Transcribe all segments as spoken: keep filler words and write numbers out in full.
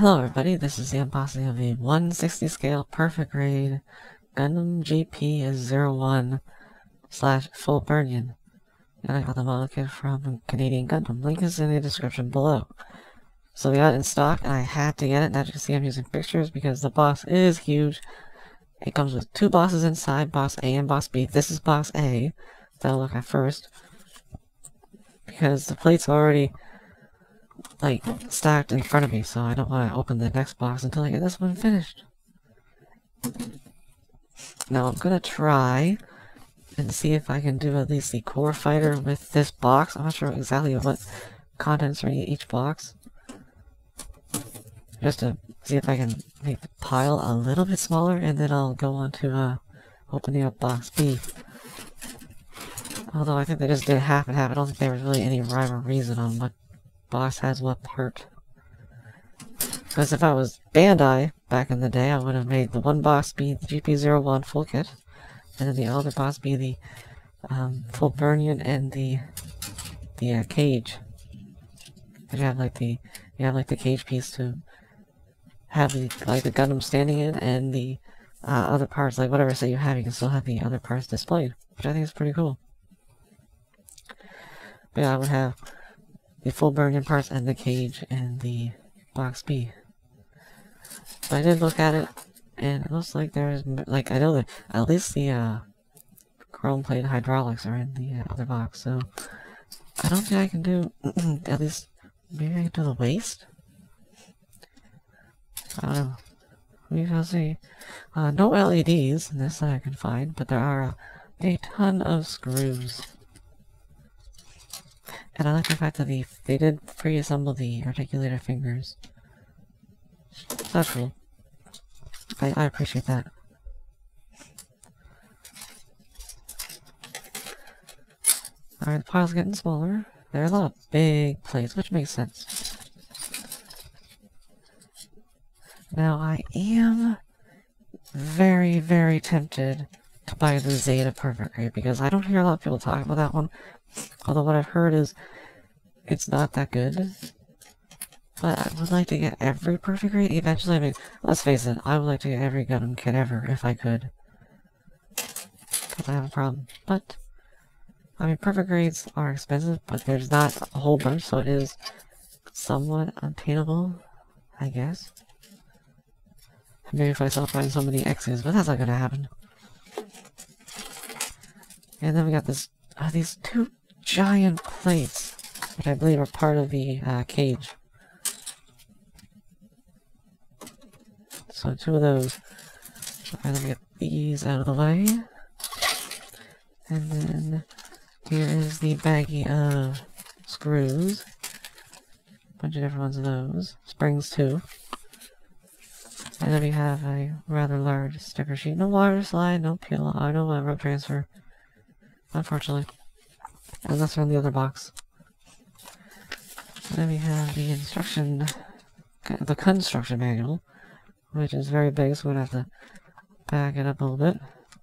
Hello everybody, this is the unboxing of a one sixty scale perfect grade Gundam G P zero one slash full Burnian. And I got the model kit from Canadian Gundam. Link is in the description below. So we got it in stock and I had to get it. Now you can see I'm using pictures because the box is huge. It comes with two boxes inside, box A and box B. This is box A that I'll look at first, because the plate's already like stacked in front of me, so I don't want to open the next box until I get this one finished. Now I'm gonna try and see if I can do at least the core fighter with this box. I'm not sure exactly what contents are in each box, just to see if I can make the pile a little bit smaller, and then I'll go on to uh, opening up box B. Although I think they just did half and half. I don't think there was really any rhyme or reason on what box has what part. Because if I was Bandai back in the day, I would have made the one box be the G P zero one full kit, and then the other box be the um, full Burnian and the the uh, cage. And you have like the you have like the cage piece to have the like the Gundam standing in, and the uh, other parts, like whatever set you have, you can still have the other parts displayed, which I think is pretty cool. But yeah, I would have the full Burnian parts and the cage and the box B. But I did look at it, and it looks like there's, like, I know that at least the uh, chrome plate hydraulics are in the uh, other box, so I don't think I can do, at least, maybe I can do the waist? I don't know. We shall see. Uh, no L E Ds in this that I can find, but there are uh, a ton of screws. And I like the fact that they, they did pre-assemble the articulator fingers. That's cool. I, I appreciate that. Alright, the pile's getting smaller. There are a lot of big plates, which makes sense. Now, I am very, very tempted to buy the Zeta Perfect Grade, because I don't hear a lot of people talk about that one. Although what I've heard is it's not that good. But I would like to get every perfect grade eventually. I mean, let's face it, I would like to get every Gundam kit ever if I could. Because I have a problem. But, I mean, perfect grades are expensive, but there's not a whole bunch, so it is somewhat obtainable, I guess. Maybe if I stop buying so many X's, but that's not gonna happen. And then we got this, uh, these two giant plates, which I believe are part of the uh, cage. So two of those. Alright, let me get these out of the way. And then here is the baggie of screws. A bunch of different ones of those. Springs too. And then we have a rather large sticker sheet. No water slide, no peel, uh, no uh, rope transfer. Unfortunately. Unless they're in the other box. And then we have the instruction, the construction manual, which is very big, so we're going to have to back it up a little bit.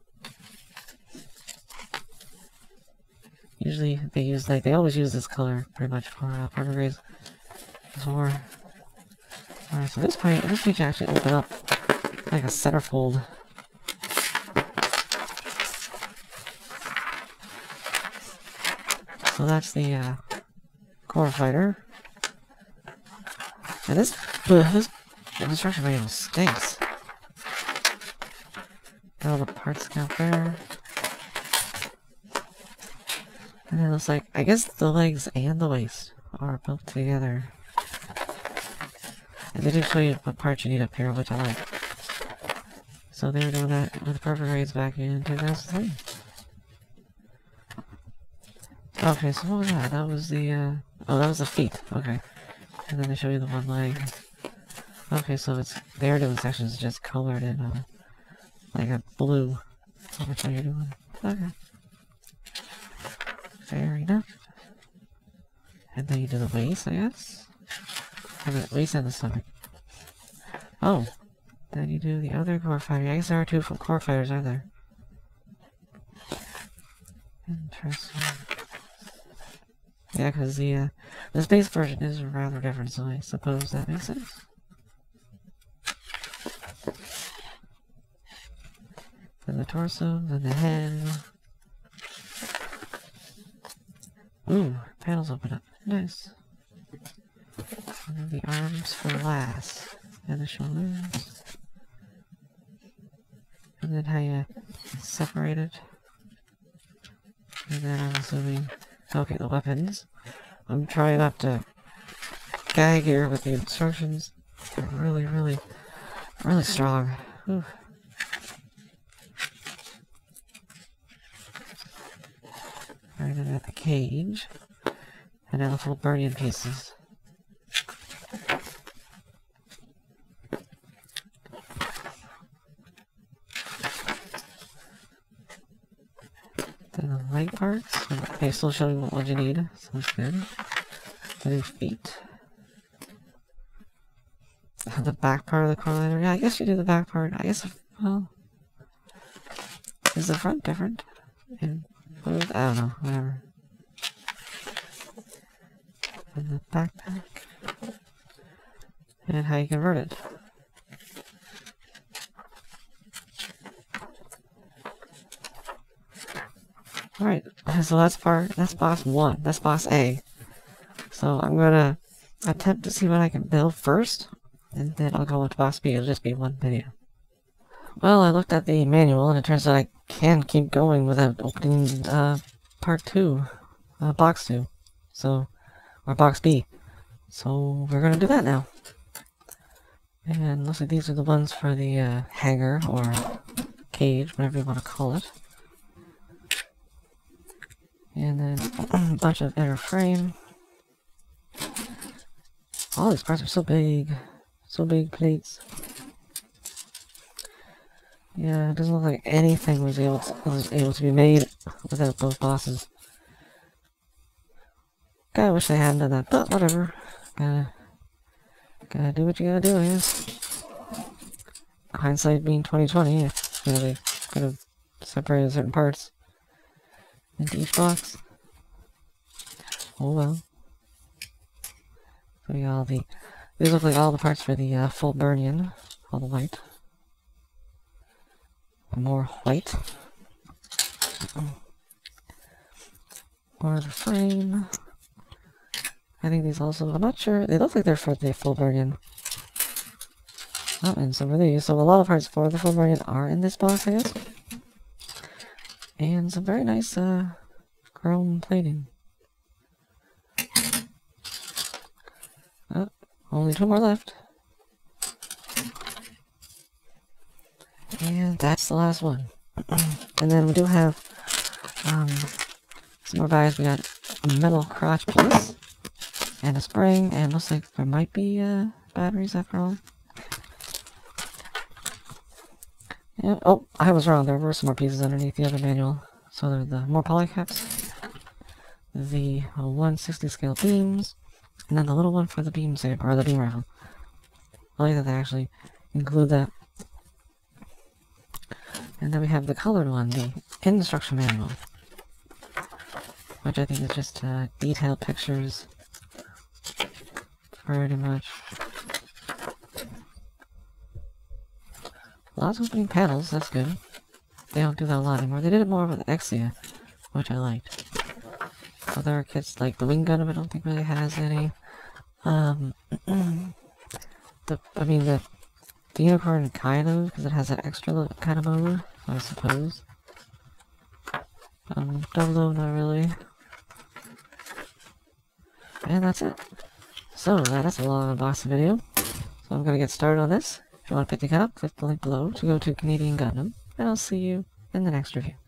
Usually they use, like, they always use this color pretty much for uh, perfect grades. For, alright, so this page, this page actually opened up like a centerfold. So that's the uh, core fighter. And this, this instruction manual stinks. Got all the parts out there. And it looks like, I guess the legs and the waist are both together. And they do show you what parts you need up here, which I like. So they were doing that with perfect grades back in two thousand three. Okay, so what was that? That was the, uh... oh, that was the feet. Okay. And then they show you the one leg. Okay, so it's... they're doing sections just colored in, uh... like a blue. Which one you're doing. Okay. Fair enough. And then you do the waist, I guess? I mean, waist and the stomach. Oh. Then you do the other core fighter. I guess there are two core fighters, aren't there? Interesting. Yeah, because the, uh, this base version is rather different, so I suppose that makes sense. then the torso, then the head. Ooh, panels open up. Nice. And then the arms for last. And the shoulders. And then how you separate it. And then I'm assuming... Okay, the weapons. I'm trying not to gag here with the instructions. They're really, really, really strong. Whew. Right, and at the cage. And now the full burning pieces. Then the leg parts. Okay, still showing what you need, so that's good. The feet. The back part of the correlator. Yeah, I guess you do the back part. I guess, well, is the front different? In both? I don't know, whatever. And the backpack. And how you convert it. Alright, so that's part, that's boss one. That's boss A. So I'm gonna attempt to see what I can build first, and then I'll go with boss B. It'll just be one video. Well, I looked at the manual, and it turns out I can keep going without opening uh, part two, uh, box two, so, or box B. So we're gonna do that now. And looks like these are the ones for the uh, hanger, or cage, whatever you want to call it. And then a bunch of inner frame. All these parts are so big. So big plates. Yeah, it doesn't look like anything was able to, was able to be made without both bosses. Kinda wish they hadn't done that, but whatever. Gotta, gotta do what you gotta do, I guess. Hindsight being twenty twenty, if you know, they could have separated certain parts into each box. Oh well. So we got all the, these look like all the parts for the uh, full burn-in, all the white. More white. More of the frame. I think these also, I'm not sure, they look like they're for the full burn-in. Oh, and some of these, so a lot of parts for the full burn-in are in this box, I guess. And some very nice uh, chrome plating. Oh, only two more left. And that's the last one. And then we do have um, some more bags. We got a metal crotch piece and a spring, and looks like there might be uh, batteries after all. Yeah, oh, I was wrong. There were some more pieces underneath the other manual. So they're the more polycaps, the uh, one sixty scale beams, and then the little one for the beam saber, or the beam rifle. I like that they actually include that. And then we have the colored one, the instruction manual, which I think is just uh, detailed pictures, pretty much. Lots of opening panels, that's good. They don't do that a lot anymore. They did it more with Exia, which I liked. Other kits, like the Wing Gundam, I don't think really has any. Um, the, I mean, the, the Unicorn kind of, because it has that extra kind of motor, I suppose. Um, Double O, not really. And that's it. So, that's a long unboxing video. So I'm gonna get started on this. If you want to pick the up, click the link below to go to Canadian Gundam, and I'll see you in the next review.